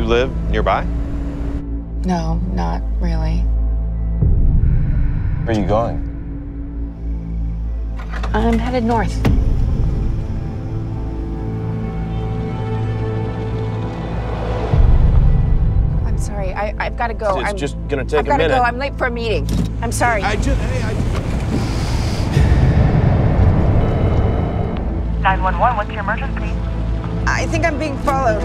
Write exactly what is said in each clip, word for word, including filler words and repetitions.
live nearby? No, not really. Where are you going? I'm headed north. I'm sorry, I, I've got to go. It's I'm, just gonna take I've a gotta minute. go. I'm late for a meeting. I'm sorry. I just, hey, I... nine one one, what's your emergency? I think I'm being followed.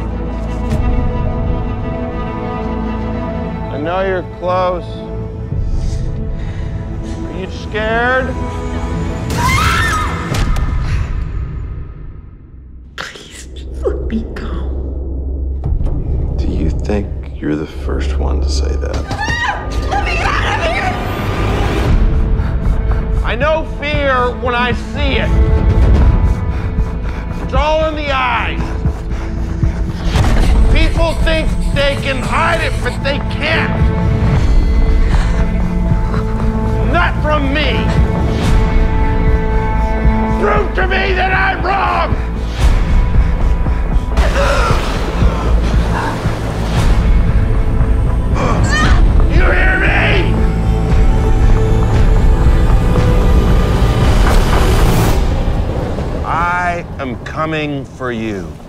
I know you're close. Are you scared? Please, let me go. Do you think you're the first one to say that? Let me out of here! I know fear when I see it. It's all in the eyes. People think they can hide it, but they can't. Not from me. Prove to me that I'm wrong. You hear me? I am coming for you.